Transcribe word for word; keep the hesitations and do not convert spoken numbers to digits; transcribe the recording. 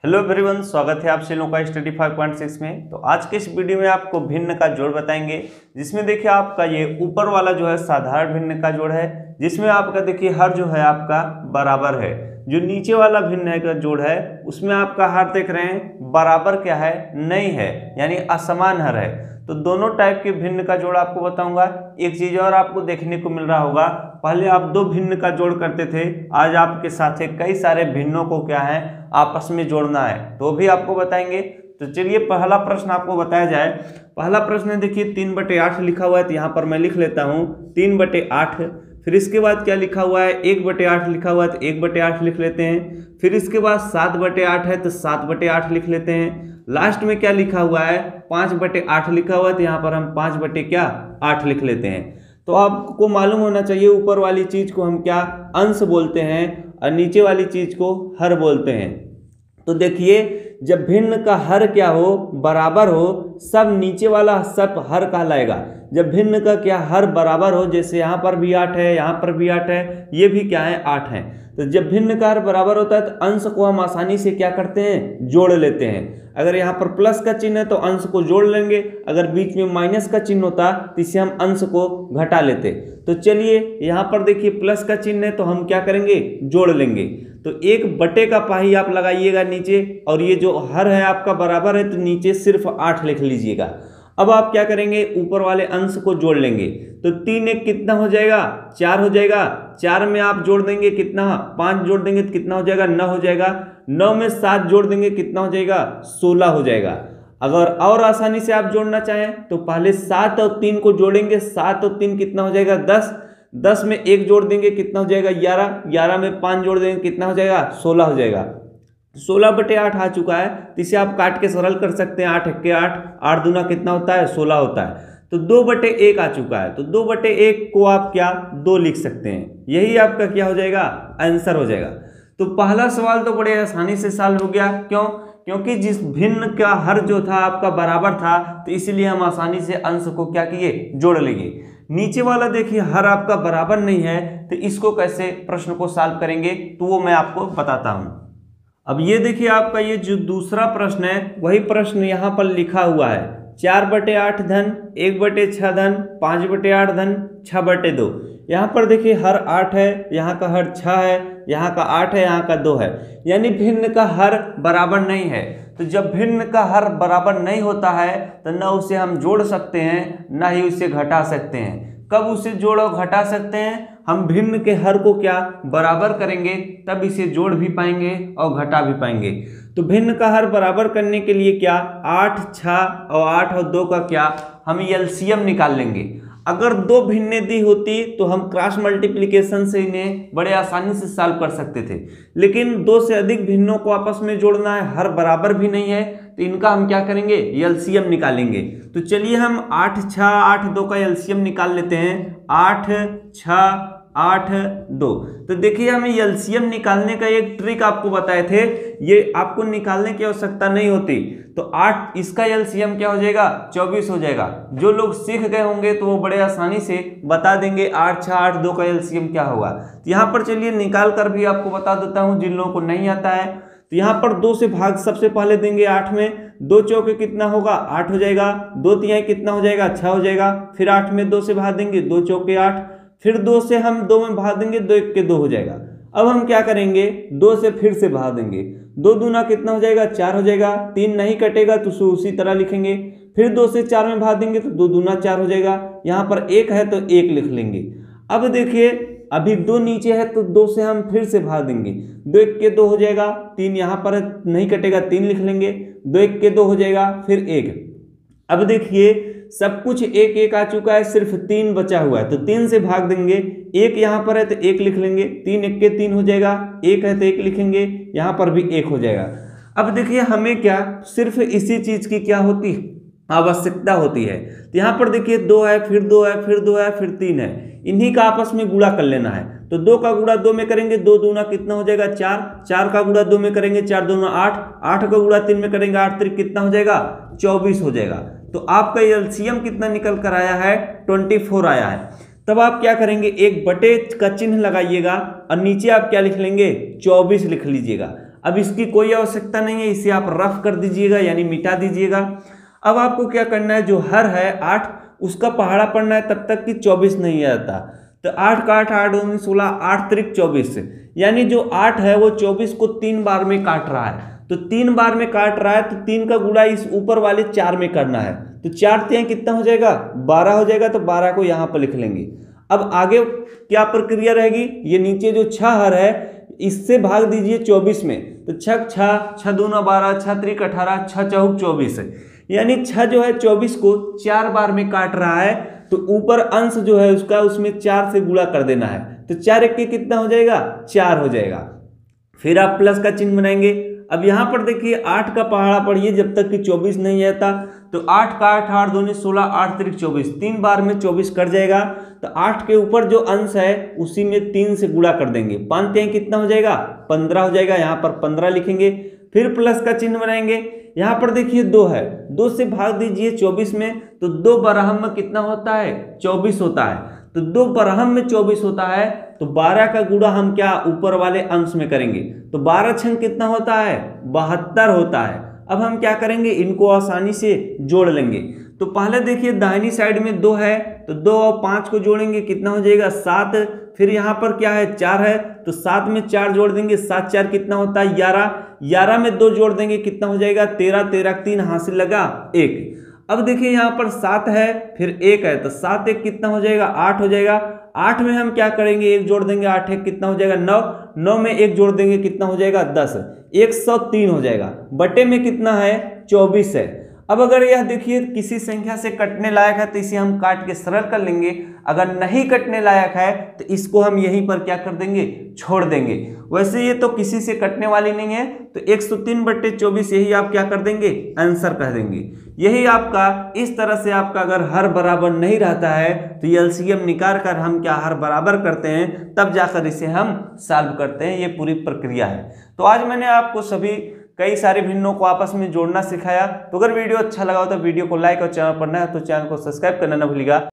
Hello everyone, स्वागत है आप सभी लोगों का स्टडी फाइव पॉइंट सिक्स में। तो आज के इस वीडियो में आपको भिन्न का जोड़ बताएंगे, जिसमें देखिए आपका ये ऊपर वाला जो है साधारण भिन्न का जोड़ है, जिसमें आपका देखिए हर जो है आपका बराबर है। जो नीचे वाला भिन्न का जोड़ है उसमें आपका हर देख रहे हैं बराबर क्या है, नहीं है, यानी असमान हर है। तो दोनों टाइप के भिन्न का जोड़ आपको बताऊंगा। एक चीज और आपको देखने को मिल रहा होगा, पहले आप दो भिन्न का जोड़ करते थे, आज आपके साथ कई सारे भिन्नों को क्या है आपस में जोड़ना है, तो भी आपको बताएंगे। तो चलिए पहला प्रश्न आपको बताया जाए। पहला प्रश्न है, देखिए तीन बटे आठ लिखा हुआ है, तो यहाँ पर मैं लिख लेता हूँ तीन बटे आठ। फिर इसके बाद क्या लिखा हुआ है, एक बटे आठ लिखा हुआ है, तो एक बटे आठ लिख लेते हैं। फिर इसके बाद सात बटे आठ है, तो सात बटे आठ लिख लेते हैं। लास्ट में क्या लिखा हुआ है, पाँच बटे आठ लिखा हुआ है, तो यहाँ पर हम पाँच बटे क्या आठ लिख लेते हैं। तो आपको मालूम होना चाहिए ऊपर वाली चीज को हम क्या अंश बोलते हैं और नीचे वाली चीज को हर बोलते हैं। तो देखिए जब भिन्न का हर क्या हो, बराबर हो, सब नीचे वाला सब हर कहलाएगा। जब भिन्न का क्या हर बराबर हो, जैसे यहाँ पर भी आठ है, यहाँ पर भी आठ है, ये भी क्या है आठ है। तो जब भिन्न का हर बराबर होता है तो अंश को हम आसानी से क्या करते हैं, जोड़ लेते हैं। अगर यहाँ पर प्लस का चिन्ह है तो अंश को जोड़ लेंगे, अगर बीच में माइनस का चिन्ह होता तो इससे हम अंश को घटा लेते। तो चलिए यहाँ पर देखिए प्लस का चिन्ह है तो हम क्या करेंगे, जोड़ लेंगे। तो एक बटे का पाही आप लगाइएगा नीचे, और ये जो हर है आपका बराबर है तो नीचे सिर्फ आठ लिख लीजिएगा। अब आप क्या करेंगे, ऊपर वाले अंश को जोड़ लेंगे। तो तीन एक कितना हो जाएगा, चार हो जाएगा। चार में आप जोड़ देंगे कितना, पाँच जोड़ देंगे तो कितना हो जाएगा, नौ हो जाएगा। नौ में सात जोड़ देंगे कितना हो जाएगा, सोलह हो जाएगा। अगर और आसानी से आप जोड़ना चाहें तो पहले सात और तीन को जोड़ेंगे, सात और तीन कितना हो जाएगा, दस। दस में एक जोड़ देंगे कितना हो जाएगा, ग्यारह। ग्यारह में पाँच जोड़ देंगे कितना हो जाएगा, सोलह हो जाएगा। सोलह बटे आठ आ चुका है, तो इसे आप काट के सरल कर सकते हैं। आठ इक्के आठ, आठ दूना कितना होता है, सोलह होता है। तो दो बटे एक आ चुका है, तो दो बटे एक को आप क्या दो लिख सकते हैं। यही आपका क्या हो जाएगा, आंसर हो जाएगा। तो पहला सवाल तो बड़े आसानी से सॉल्व हो गया। क्यों? क्योंकि जिस भिन्न का हर जो था आपका बराबर था, तो इसलिए हम आसानी से अंश को क्या किए, जोड़ लेंगे। नीचे वाला देखिए हर आपका बराबर नहीं है, तो इसको कैसे प्रश्न को सॉल्व करेंगे तो वो मैं आपको बताता हूं। अब ये देखिए आपका ये जो दूसरा प्रश्न है, वही प्रश्न यहाँ पर लिखा हुआ है। चार बटे आठ धन एक बटे छः धन पाँच बटे आठ धन छः बटे दो। यहाँ पर देखिए हर आठ है, यहाँ का हर छः है, यहाँ का आठ है, यहाँ का दो है, यानी भिन्न का हर बराबर नहीं है। तो जब भिन्न का हर बराबर नहीं होता है तो न उसे हम जोड़ सकते हैं, न ही उसे घटा सकते हैं। कब उसे जोड़ और घटा सकते हैं, हम भिन्न के हर को क्या बराबर करेंगे, तब इसे जोड़ भी पाएंगे और घटा भी पाएंगे। तो भिन्न का हर बराबर करने के लिए क्या, आठ, छः और आठ और दो का क्या हम एलसीएम निकाल लेंगे। अगर दो भिन्ने दी होती तो हम क्रॉस मल्टीप्लिकेशन से इन्हें बड़े आसानी से सॉल्व कर सकते थे, लेकिन दो से अधिक भिन्नों को आपस में जोड़ना है, हर बराबर भी नहीं है, तो इनका हम क्या करेंगे, एलसीएम निकालेंगे। तो चलिए हम आठ छः आठ दो का एलसीएम निकाल लेते हैं। आठ छः आठ दो। तो देखिए हमें एलसीएम निकालने का एक ट्रिक आपको बताए थे, ये आपको निकालने की आवश्यकता नहीं होती। तो आठ, इसका एलसीएम क्या हो जाएगा, चौबीस हो जाएगा। जो लोग सीख गए होंगे तो वो बड़े आसानी से बता देंगे आठ छः आठ दो का एलसीएम क्या होगा। तो यहाँ पर चलिए निकाल कर भी आपको बता देता हूँ जिन लोगों को नहीं आता है। तो यहाँ पर दो से भाग सबसे पहले देंगे आठ में, दो चौके कितना होगा, आठ हो जाएगा। दो तिहाई कितना हो जाएगा, छः हो जाएगा। फिर आठ में दो से भाग देंगे, दो चौके आठ। फिर दो से हम दो में भाग देंगे, दो एक के दो हो जाएगा। अब हम क्या करेंगे, दो से फिर से भाग देंगे, दो दूना कितना हो जाएगा, चार हो जाएगा। तीन नहीं कटेगा तो उसी तरह लिखेंगे। फिर दो से चार में भाग देंगे तो दो दूना चार हो जाएगा। यहाँ पर एक है तो एक लिख लेंगे। अब देखिए अभी दो नीचे है तो दो से हम फिर से भाग देंगे, दो एक के दो हो जाएगा। तीन यहाँ पर नहीं कटेगा, तीन लिख लेंगे। दो एक के दो हो जाएगा, फिर एक। अब देखिए सब कुछ एक एक आ चुका है, सिर्फ तीन बचा हुआ है, तो तीन से भाग देंगे। एक यहाँ पर है तो एक लिख लेंगे, तीन एक के तीन हो जाएगा। एक है तो एक लिखेंगे, यहाँ पर भी एक हो जाएगा। अब देखिए हमें क्या सिर्फ इसी चीज की क्या होती आवश्यकता होती है। तो यहाँ पर देखिए दो है, फिर दो है, फिर दो है, फिर तीन है, इन्हीं का आपस में गुणा कर लेना है। तो दो का गुणा दो में करेंगे, दो दूना कितना हो जाएगा, चार। चार का गुणा दो में करेंगे, चार दूना आठ। आठ का गुणा तीन में करेंगे, आठ त्रिक कितना हो जाएगा, चौबीस हो जाएगा। तो आपका एलसीएम कितना निकल कर आया है, चौबीस आया है। तब आप क्या करेंगे, एक बटे का चिन्ह लगाइएगा और नीचे आप क्या लिख लेंगे, चौबीस लिख लीजिएगा। अब इसकी कोई आवश्यकता नहीं है, इसे आप रफ कर दीजिएगा यानी मिटा दीजिएगा। अब आपको क्या करना है, जो हर है आठ उसका पहाड़ा पढ़ना है तब तक कि चौबीस नहीं आता। तो आठ का आठ, आठ उन्नीस सोलह, आठ त्रिक चौबीस, यानी जो आठ है वो चौबीस को तीन बार में काट रहा है। तो तीन बार में काट रहा है तो तीन का गुणा इस ऊपर वाले चार में करना है। तो चार तिहाई कितना हो जाएगा, बारह हो जाएगा। तो बारह को यहाँ पर लिख लेंगे। अब आगे क्या प्रक्रिया रहेगी, ये नीचे जो छह हर है इससे भाग दीजिए चौबीस में। तो छह छह छह दूना बारह, छह त्रिक अठारह, छह चौक चौबीस, यानी छह जो है चौबीस को चार बार में काट रहा है। तो ऊपर अंश जो है उसका उसमें चार से गुणा कर देना है। तो चार एक के कितना हो जाएगा, चार हो जाएगा। फिर आप प्लस का चिन्ह बनाएंगे। अब यहाँ पर देखिए आठ का पहाड़ा पढ़िए जब तक कि चौबीस नहीं आता। तो आठ का आठ, आठ दूनी सोलह, आठ त्रिक चौबीस, तीन बार में चौबीस कट जाएगा। तो आठ के ऊपर जो अंश है उसी में तीन से गुणा कर देंगे। पाँच तिहाई कितना हो जाएगा, पंद्रह हो जाएगा। यहाँ पर पंद्रह लिखेंगे। फिर प्लस का चिन्ह बनाएंगे। यहाँ पर देखिए दो है, दो से भाग दीजिए चौबीस में। तो दो बरहम में कितना होता है, चौबीस होता है। तो दो बरहम में चौबीस होता है। तो बारह का गुणा हम क्या ऊपर वाले अंश में करेंगे। तो बारह छंग कितना होता है, बहत्तर होता है। अब हम क्या करेंगे, इनको आसानी से जोड़ लेंगे। तो पहले देखिए दाहिनी साइड में दो है, तो दो और पाँच को जोड़ेंगे कितना हो जाएगा, सात। फिर यहाँ पर क्या है, चार है। तो सात में चार जोड़ देंगे, सात चार कितना होता है, ग्यारह। ग्यारह में दो जोड़ देंगे कितना हो जाएगा, तेरह। तेरह तीन हासिल लगा एक। अब देखिए यहाँ पर सात है फिर एक है। तो सात एक कितना हो जाएगा, आठ हो जाएगा। आठ में हम क्या करेंगे, एक जोड़ देंगे, आठ एक कितना हो जाएगा, नौ। नौ में एक जोड़ देंगे कितना हो जाएगा, दस। एक सौ तीन हो जाएगा। बटे में कितना है, चौबीस है। अब अगर यह देखिए किसी संख्या से कटने लायक है तो इसे हम काट के सरल कर लेंगे। अगर नहीं कटने लायक है तो इसको हम यहीं पर क्या कर देंगे, छोड़ देंगे। वैसे ये तो किसी से कटने वाली नहीं है। तो एक सौ तीन बट्टे चौबीस यही आप क्या कर देंगे, आंसर कह देंगे। यही आपका इस तरह से आपका अगर हर बराबर नहीं रहता है तो एलसीएम निकाल कर हम क्या हर बराबर करते हैं, तब जाकर इसे हम सॉल्व करते हैं। ये पूरी प्रक्रिया है। तो आज मैंने आपको सभी कई सारे भिन्नों को आपस में जोड़ना सिखाया। तो अगर वीडियो अच्छा लगा हो तो वीडियो को लाइक और चैनल पर नया है तो चैनल को सब्सक्राइब करना न भूलिएगा।